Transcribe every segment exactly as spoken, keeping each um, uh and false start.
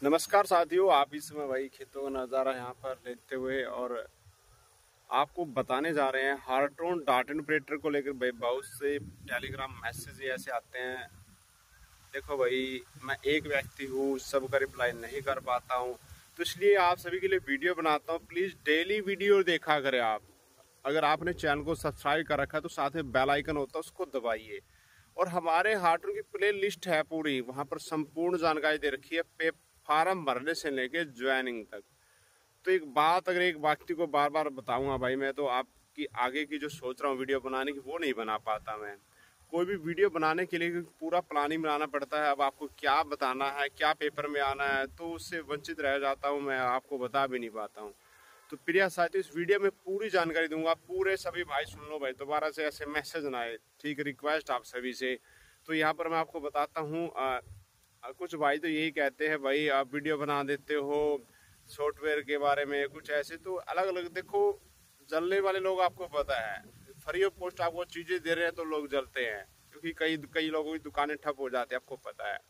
नमस्कार साथियों, आप इस समय भाई खेतों का नज़ारा यहाँ पर देखते हुए और आपको बताने जा रहे हैं हार्ट्रॉन डाटा इंटरप्रेटर को लेकर भाई बहुत से टेलीग्राम मैसेज ऐसे आते हैं। देखो भाई, मैं एक व्यक्ति हूँ, सबका रिप्लाई नहीं कर पाता हूँ, तो इसलिए आप सभी के लिए वीडियो बनाता हूँ। प्लीज़ डेली वीडियो देखा करें आप। अगर आपने चैनल को सब्सक्राइब कर रखा है तो साथ में बेल आइकन होता है, उसको दबाइए। और हमारे हार्ट्रॉन की प्ले लिस्ट है पूरी, वहाँ पर संपूर्ण जानकारी दे रखी है, पे फार्म भरने से लेके ज्वाइनिंग तक। तो एक बात अगर एक व्यक्ति को बार बार बताऊंगा भाई, मैं तो आपकी आगे की जो सोच रहा हूँ वीडियो बनाने की, वो नहीं बना पाता। मैं कोई भी वीडियो बनाने के लिए पूरा प्लानिंग बनाना पड़ता है। अब आपको क्या बताना है, क्या पेपर में आना है, तो उससे वंचित रह जाता हूँ, मैं आपको बता भी नहीं पाता हूँ। तो प्रिय साथियों, इस वीडियो में पूरी जानकारी दूंगा। पूरे सभी भाई सुन लो भाई, दोबारा से ऐसे मैसेज ना आए, ठीक, रिक्वेस्ट आप सभी से। तो यहाँ पर मैं आपको बताता हूँ, कुछ भाई तो यही कहते हैं भाई आप वीडियो बना देते हो सॉफ्टवेयर के बारे में, कुछ ऐसे तो अलग अलग। देखो, जलने वाले लोग आपको पता है, फ्री ऑफ कॉस्ट आपको चीजें दे रहे हैं तो लोग जलते हैं, क्योंकि कई कई लोगों की दुकानें ठप हो जाती है, आपको पता है।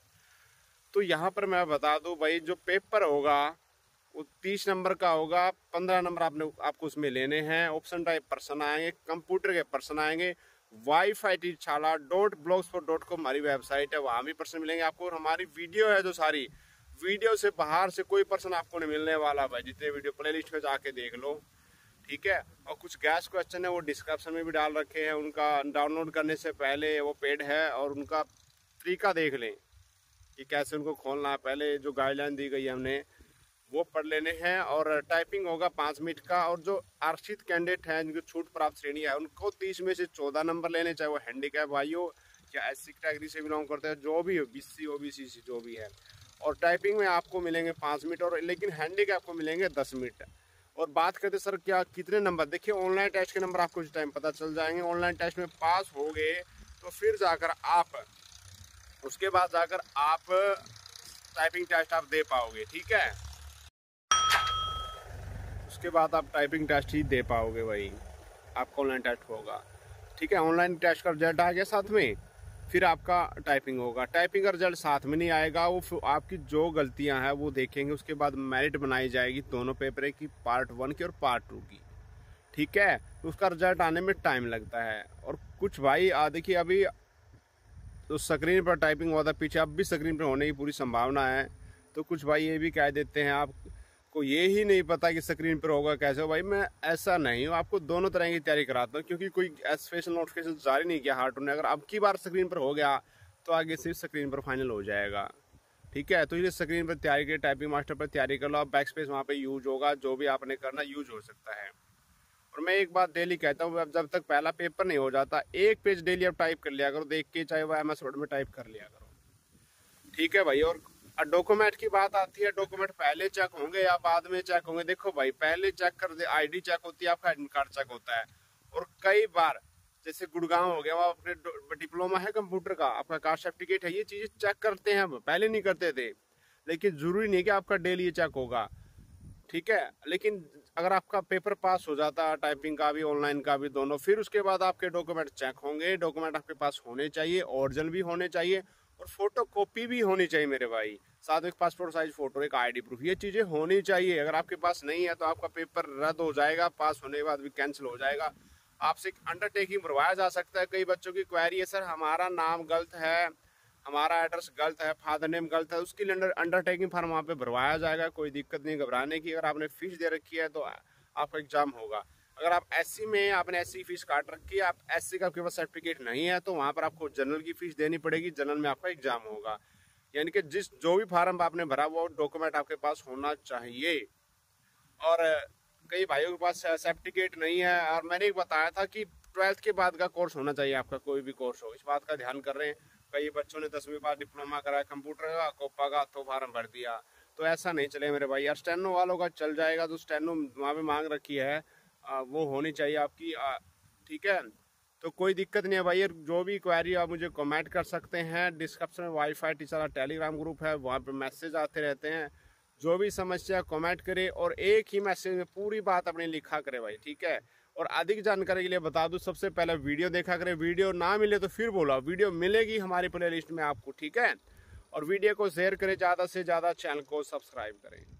तो यहाँ पर मैं बता दूं भाई, जो पेपर होगा वो तीस नंबर का होगा। पंद्रह नंबर आपने आपको उसमें लेने हैं। ऑप्शन टाइप पर्सन आएंगे, कंप्यूटर के पर्सन आएंगे, wifi Teachshala dot blogspot dot com हमारी वेबसाइट है, वहाँ भी पर्सन मिलेंगे आपको। और हमारी वीडियो है जो सारी वीडियो से बाहर से कोई पर्सन आपको नहीं मिलने वाला भाई। जितने वीडियो प्ले लिस्ट में जाके देख लो, ठीक है। और कुछ गैस क्वेश्चन है वो डिस्क्रिप्शन में भी डाल रखे हैं, उनका डाउनलोड करने से पहले वो पेड है, और उनका तरीका देख लें कि कैसे उनको खोलना है। पहले जो गाइडलाइन दी गई है हमने वो पढ़ लेने हैं। और टाइपिंग होगा पाँच मिनट का। और जो आरक्षित कैंडिडेट हैं, जिनको छूट प्राप्त श्रेणी है, उनको तीस में से चौदह नंबर लेने, चाहे वो हैंडीकैप भाई हो या एस सी कैटेगरी से बिलोंग करते हैं, जो भी हो, B C O B C सी जो भी है। और टाइपिंग में आपको मिलेंगे पाँच मिनट, और लेकिन हैंडीकैप को मिलेंगे दस मिनट। और बात करते सर क्या कितने नंबर, देखिए ऑनलाइन टेस्ट के नंबर आपको इस टाइम पता चल जाएंगे। ऑनलाइन टेस्ट में पास हो गए तो फिर जाकर आप उसके बाद जाकर आप टाइपिंग टेस्ट आप दे पाओगे, ठीक है। उसके बाद आप टाइपिंग टेस्ट ही दे पाओगे भाई, आपका ऑनलाइन टेस्ट होगा, ठीक है। ऑनलाइन टेस्ट का रिजल्ट आ गया साथ में, फिर आपका टाइपिंग होगा। टाइपिंग का रिजल्ट साथ में नहीं आएगा, वो आपकी जो गलतियां हैं वो देखेंगे। उसके बाद मेरिट बनाई जाएगी दोनों पेपर की, पार्ट वन की और पार्ट टू की, ठीक है। तो उसका रिजल्ट आने में टाइम लगता है। और कुछ भाई देखिए, अभी तो स्क्रीन पर टाइपिंग हुआ था पीछे, अब भी स्क्रीन पर होने की पूरी संभावना है। तो कुछ भाई ये भी कह देते हैं आप को ये ही नहीं पता कि स्क्रीन पर होगा कैसे हो। भाई मैं ऐसा नहीं हूँ, आपको दोनों तरह की तैयारी कराता हूँ, क्योंकि कोई स्पेशल नोटिफिकेशन जारी नहीं किया हार्ट्रॉन ने। अगर अब की बार स्क्रीन पर हो गया तो आगे सिर्फ स्क्रीन पर फाइनल हो जाएगा, ठीक है। तो ये स्क्रीन पर तैयारी के टाइपिंग मास्टर पर तैयारी कर लो आप, बैक स्पेस वहाँ पे यूज होगा, जो भी आपने करना यूज हो सकता है। और मैं एक बात डेली कहता हूँ, जब तक पहला पेपर नहीं हो जाता, एक पेज डेली आप टाइप कर लिया करो देख के, चाहे वो एम एस वर्ड में टाइप कर लिया करो, ठीक है भाई। और डॉक्यूमेंट की बात आती है, डॉक्यूमेंट पहले चेक होंगे या बाद में चेक होंगे। देखो भाई, पहले चेक कर दे, आईडी चेक होती है, आपका एडमिट कार्ड चेक होता है। और कई बार जैसे गुड़गांव हो गया, वहाँ अपने डिप्लोमा है कंप्यूटर का, आपका कास्ट सर्टिफिकेट है, ये चीजें चेक करते हैं, हम पहले नहीं करते थे। लेकिन जरूरी नहीं कि आपका डेली ये चेक होगा, ठीक है। लेकिन अगर आपका पेपर पास हो जाता, टाइपिंग का भी ऑनलाइन का भी दोनों, फिर उसके बाद आपके डॉक्यूमेंट चेक होंगे। डॉक्यूमेंट आपके पास होने चाहिए, ओरिजिनल भी होने चाहिए, और फोटो कॉपी भी होनी चाहिए मेरे भाई, साथ में पासपोर्ट साइज फोटो, एक आईडी प्रूफ, ये चीजें होनी चाहिए। अगर आपके पास नहीं है तो आपका पेपर रद्द हो जाएगा, पास होने के बाद भी कैंसिल हो जाएगा। आपसे एक अंडरटेकिंग भरवाया जा सकता है। कई बच्चों की क्वेरी है, सर हमारा नाम गलत है, हमारा एड्रेस गलत है, फादर नेम गलत है, उसके लिए अंडरटेकिंग फॉर्म वहाँ पे भरवाया जाएगा। कोई दिक्कत नहीं घबराने की। अगर आपने फीस दे रखी है तो आपका एग्जाम होगा। अगर आप एससी में आपने एससी फीस काट रखी है, आप एससी का आपके पास सर्टिफिकेट नहीं है, तो वहाँ पर आपको जनरल की फीस देनी पड़ेगी। जनरल में आपका एग्जाम होगा, यानी कि जिस जो भी फार्म आपने भरा वो डॉक्यूमेंट आपके पास होना चाहिए। और कई भाइयों के पास सर्टिफिकेट नहीं है, और मैंने बताया था कि ट्वेल्थ के बाद का कोर्स होना चाहिए आपका, कोई भी कोर्स हो, इस बात का ध्यान कर रहे हैं। कई बच्चों ने दसवीं बाद डिप्लोमा करा कंप्यूटर का, कोपा का, तो फार्म भर दिया। तो ऐसा नहीं चले मेरे भाई यार, स्टेनो वालों का चल जाएगा। तो स्टेनो वहाँ पे मांग रखी है, आ, वो होनी चाहिए आपकी, ठीक है। तो कोई दिक्कत नहीं है भाई, जो भी क्वेरी आप मुझे कमेंट कर सकते हैं। डिस्क्रिप्शन में वाईफाई टीचर टेलीग्राम ग्रुप है, वहाँ पे मैसेज आते रहते हैं। जो भी समस्या कमेंट करे, और एक ही मैसेज में पूरी बात अपनी लिखा करे भाई, ठीक है। और अधिक जानकारी के लिए बता दूं, सबसे पहले वीडियो देखा करें। वीडियो ना मिले तो फिर बोला, वीडियो मिलेगी हमारी प्ले लिस्ट में आपको, ठीक है। और वीडियो को शेयर करें, ज़्यादा से ज़्यादा, चैनल को सब्सक्राइब करें।